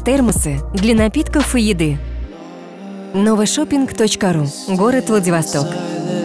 термосы для напитков и еды. Новошопинг.ру. Город Владивосток.